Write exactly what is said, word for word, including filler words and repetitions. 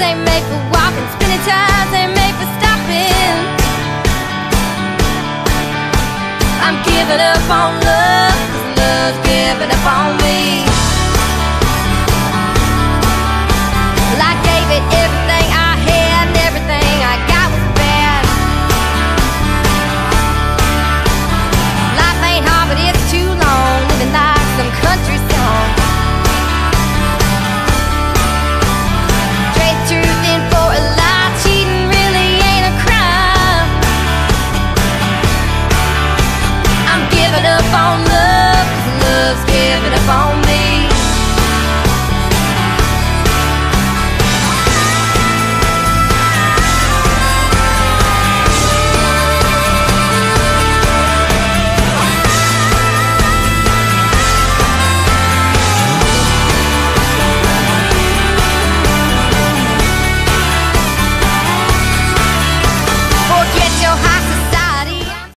ain't made for walking, spinning tires ain't made for stopping. I'm giving up on love, 'cause love's giving up on me.